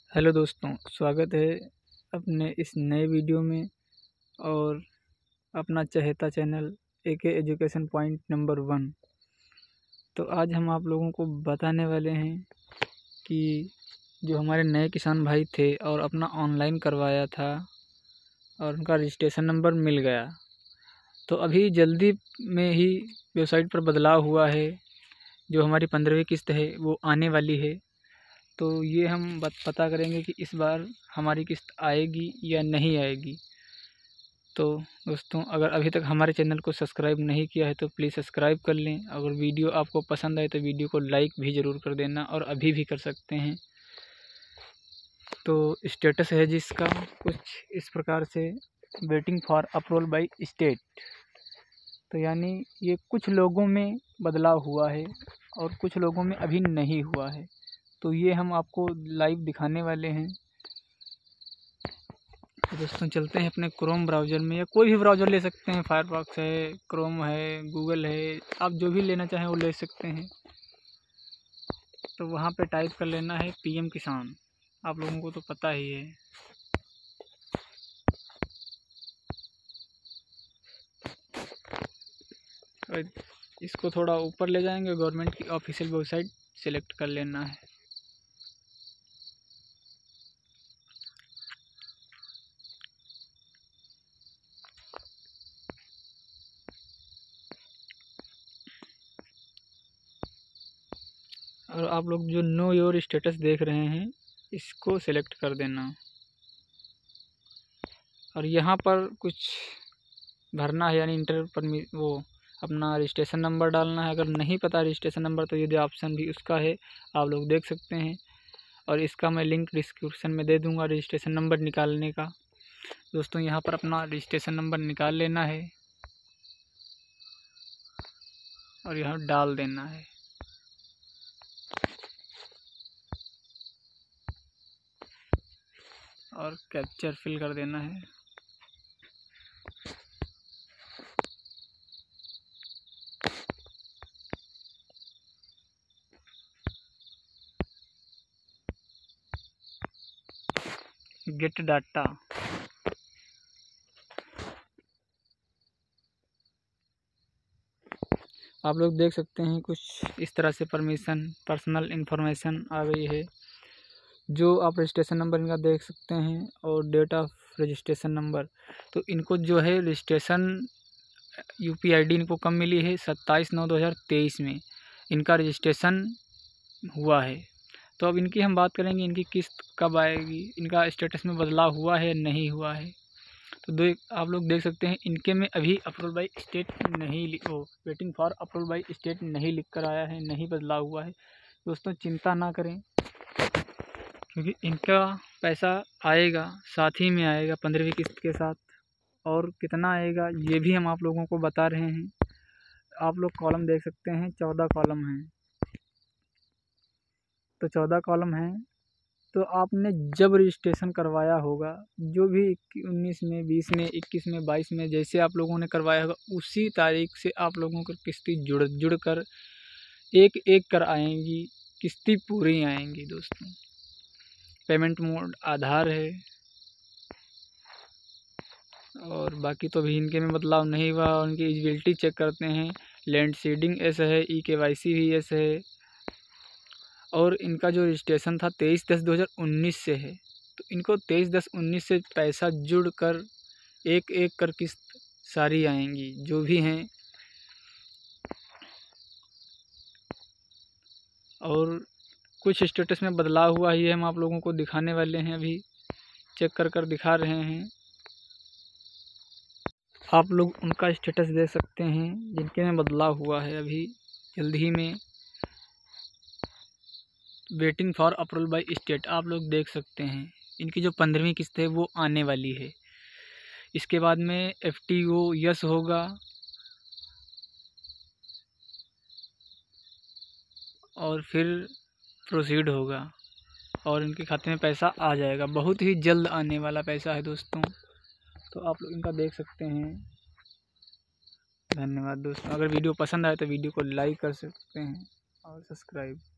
Hello दोस्तों, स्वागत है अपने इस नए वीडियो में। और अपना चहेता channel AK education point number 1। तो आज हम आप लोगों को बताने वाले हैं कि जो हमारे नए किसान भाई थे और अपना ऑनलाइन करवाया था और उनका रजिस्ट्रेशन नंबर मिल गया, तो अभी जल्दी में ही वेबसाइट पर बदलाव हुआ है। जो हमारी 15वीं किस्त है वो आने वाली है। तो ये हम पता करेंगे कि इस बार हमारी किस्त आएगी या नहीं आएगी। तो दोस्तों, अगर अभी तक हमारे चैनल को सब्सक्राइब नहीं किया है तो प्लीज़ सब्सक्राइब कर लें। अगर वीडियो आपको पसंद आए तो वीडियो को लाइक भी ज़रूर कर देना, और अभी भी कर सकते हैं। तो स्टेटस है जिसका कुछ इस प्रकार से, waiting for approval by state. तो यानी ये कुछ लोगों में बदलाव हुआ है और कुछ लोगों में अभी नहीं हुआ है। तो ये हम आपको लाइव दिखाने वाले हैं। तो दोस्तों, चलते हैं अपने क्रोम ब्राउज़र में, या कोई भी ब्राउज़र ले सकते हैं। फायरफॉक्स है, क्रोम है, गूगल है, आप जो भी लेना चाहें वो ले सकते हैं। तो वहाँ पे टाइप कर लेना है पीएम किसान। आप लोगों को तो पता ही है। और इसको थोड़ा ऊपर ले जाएंगे, गवर्नमेंट की ऑफिशियल वेबसाइट सेलेक्ट कर लेना है। और आप लोग जो नो योर स्टेटस देख रहे हैं, इसको सेलेक्ट कर देना। और यहाँ पर कुछ भरना है, यानी वो अपना रजिस्ट्रेशन नंबर डालना है। अगर नहीं पता रजिस्ट्रेशन नंबर तो ये ऑप्शन भी उसका है, आप लोग देख सकते हैं। और इसका मैं लिंक डिस्क्रिप्शन में दे दूंगा, रजिस्ट्रेशन नंबर निकालने का। दोस्तों, यहाँ पर अपना रजिस्ट्रेशन नंबर निकाल लेना है और यहाँ डाल देना है। और कैप्चर फिल कर देना है। Get data. आप लोग देख सकते हैं कुछ इस तरह से परमिशन, पर्सनल इन्फॉर्मेशन आ गई है। जो आप रजिस्ट्रेशन नंबर इनका देख सकते हैं और डेट ऑफ रजिस्ट्रेशन नंबर। तो इनको जो है रजिस्ट्रेशन UPID इनको कब मिली है? 27/9/2023 में इनका रजिस्ट्रेशन हुआ है। तो अब इनकी हम बात करेंगे, इनकी किस्त कब आएगी, इनका स्टेटस में बदलाव हुआ है या नहीं हुआ है। तो आप लोग देख सकते हैं, इनके में अभी अप्रूवल बाय स्टेट नहीं, waiting for approval by state नहीं लिख कर आया है, नहीं बदलाव हुआ है। दोस्तों, चिंता ना करें, क्योंकि इनका पैसा आएगा, साथ ही में आएगा 15वीं किस्त के साथ। और कितना आएगा ये भी हम आप लोगों को बता रहे हैं। आप लोग कॉलम देख सकते हैं, 14 कॉलम हैं। तो 14 कॉलम हैं। तो आपने जब रजिस्ट्रेशन करवाया होगा, जो भी 19 में, 20 में, 21 में, 22 में, जैसे आप लोगों ने करवाया होगा, उसी तारीख से आप लोगों को किस्ती जुड़ कर एक एक कर आएंगी, किस्ती पूरी आएंगी। दोस्तों, पेमेंट मोड आधार है। और बाकी तो भी इनके में बदलाव नहीं हुआ। उनकी एलिजिबिलिटी चेक करते हैं, लैंड सीडिंग एस है, EKYC भी एस है। और इनका जो रजिस्ट्रेशन था 23/10/2019 से है। तो इनको 23/10/19 से पैसा जुड़ कर एक एक कर किस्त सारी आएंगी जो भी हैं। और कुछ स्टेटस में बदलाव हुआ है, ये हम आप लोगों को दिखाने वाले हैं। अभी चेक कर दिखा रहे हैं। आप लोग उनका स्टेटस देख सकते हैं जिनके में बदलाव हुआ है। अभी जल्द ही में waiting for approval by state आप लोग देख सकते हैं। इनकी जो 15वीं किस्त है वो आने वाली है। इसके बाद में FTO यस होगा और फिर प्रोसीड होगा और इनके खाते में पैसा आ जाएगा। बहुत ही जल्द आने वाला पैसा है दोस्तों। तो आप लोग इनका देख सकते हैं। धन्यवाद दोस्तों। अगर वीडियो पसंद आए तो वीडियो को लाइक कर सकते हैं और सब्सक्राइब।